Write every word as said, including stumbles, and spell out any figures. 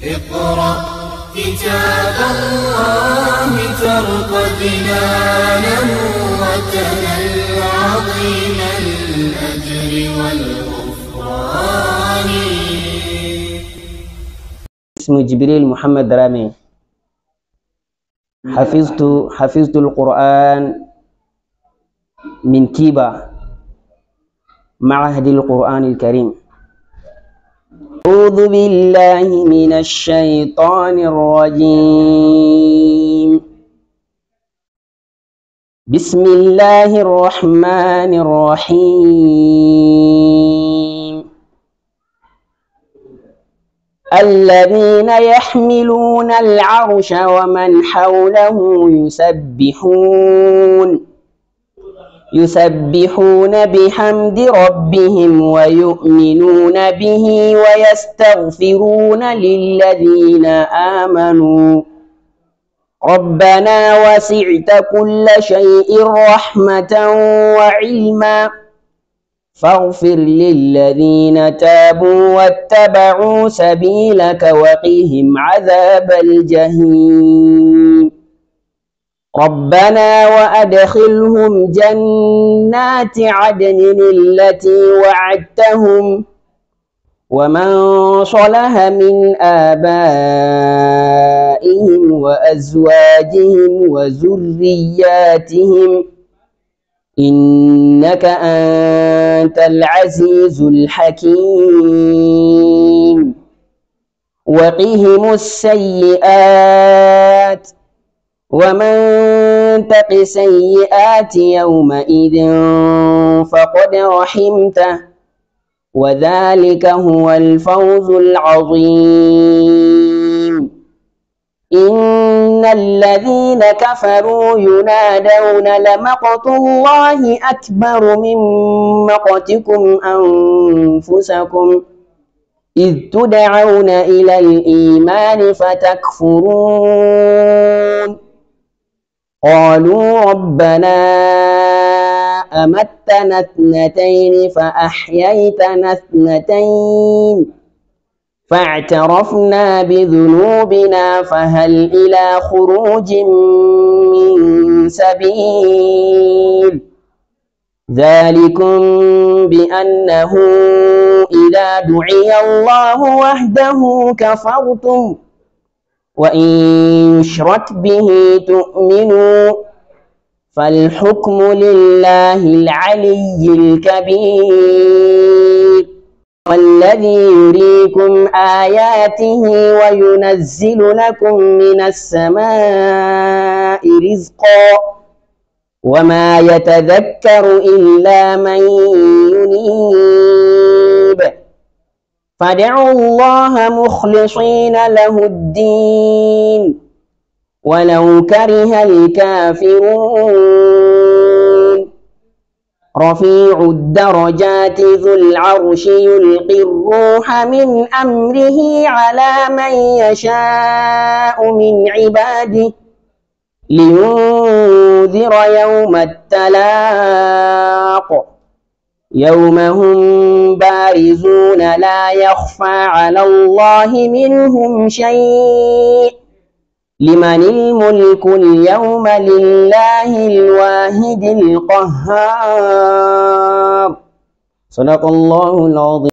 اقرأ كتاب الله ترق جنانه وتنل عظيم الأجر والغفران. اسمي جبريل محمد رامي. حفظت حفظت القرآن من كيبا معهد القرآن الكريم. أعوذ بالله من الشيطان الرجيم. بسم الله الرحمن الرحيم. الذين يحملون العرش ومن حوله يسبحون يسبحون بحمد ربهم ويؤمنون به ويستغفرون للذين آمنوا ربنا وسعت كل شيء رحمة وعلما فاغفر للذين تابوا واتبعوا سبيلك وقهم عذاب الجحيم. ربنا وأدخلهم جنات عدن التي وعدتهم ومن صلح من آبائهم وأزواجهم وذرياتهم إنك أنت العزيز الحكيم. وقهم السيئات ومن تق سيئات يومئذ فقد رحمته وذلك هو الفوز العظيم. إن الذين كفروا ينادون لمقت الله أكبر من مقتكم أنفسكم إذ تدعون إلى الإيمان فتكفرون. قالوا ربنا أمتنا اثنتين فأحييتنا اثنتين فاعترفنا بذنوبنا فهل إلى خروج من سبيل. ذلكم بأنه إذا دعي الله وحده كفرتم وإن يشرك به تؤمنوا فالحكم لله العلي الكبير. والذي يريكم آياته وينزل لكم من السماء رزقا وما يتذكر إلا من ينيب. فادعوا الله مخلصين له الدين ولو كره الكافرون. رفيع الدرجات ذو العرش يلقي الروح من أمره على من يشاء من عباده لينذر يوم التلاق يوم هم بارزون لا يخفى على الله منهم شيء. لمن الملك اليوم لله الواحد القهار. صدق الله العظيم.